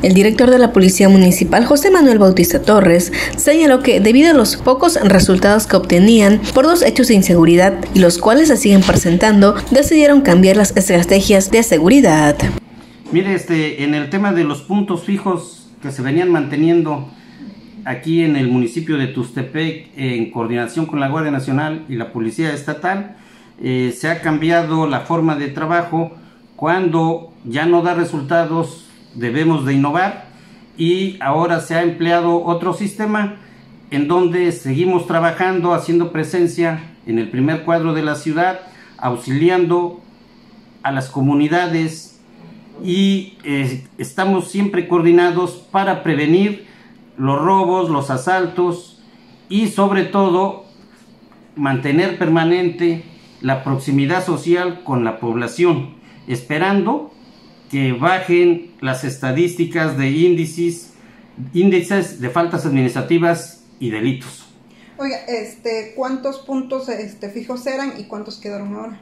El director de la Policía Municipal, José Manuel Bautista Torres, señaló que debido a los pocos resultados que obtenían por 2 hechos de inseguridad y los cuales se siguen presentando, decidieron cambiar las estrategias de seguridad. Mire, en el tema de los puntos fijos que se venían manteniendo aquí en el municipio de Tuxtepec, en coordinación con la Guardia Nacional y la Policía Estatal, se ha cambiado la forma de trabajo. Cuando ya no da resultados, debemos de innovar, y ahora se ha empleado otro sistema en donde seguimos trabajando, haciendo presencia en el primer cuadro de la ciudad, auxiliando a las comunidades, y estamos siempre coordinados para prevenir los robos, los asaltos y sobre todo mantener permanente la proximidad social con la población, esperando que bajen las estadísticas de índices de faltas administrativas y delitos. Oiga, ¿cuántos puntos fijos eran y cuántos quedaron ahora?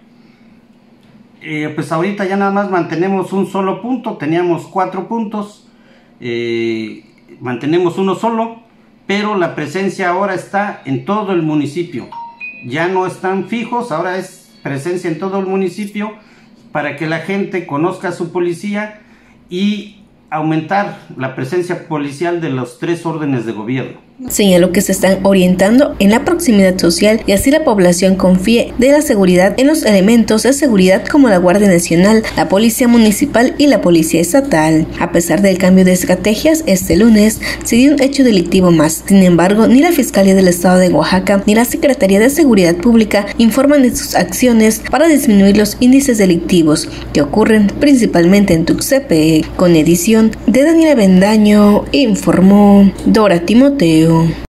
Pues ahorita ya nada más mantenemos un solo punto. Teníamos 4 puntos, mantenemos uno solo, pero la presencia ahora está en todo el municipio. Ya no están fijos, ahora es presencia en todo el municipio para que la gente conozca a su policía y aumentar la presencia policial de los 3 órdenes de gobierno. Señaló que se están orientando en la proximidad social y así la población confíe de la seguridad en los elementos de seguridad como la Guardia Nacional, la Policía Municipal y la Policía Estatal. A pesar del cambio de estrategias, este lunes se dio un hecho delictivo más. Sin embargo, ni la Fiscalía del Estado de Oaxaca ni la Secretaría de Seguridad Pública informan de sus acciones para disminuir los índices delictivos que ocurren principalmente en Tuxtepec. Con edición de Daniela Bendaño, informó Dora Timoteo.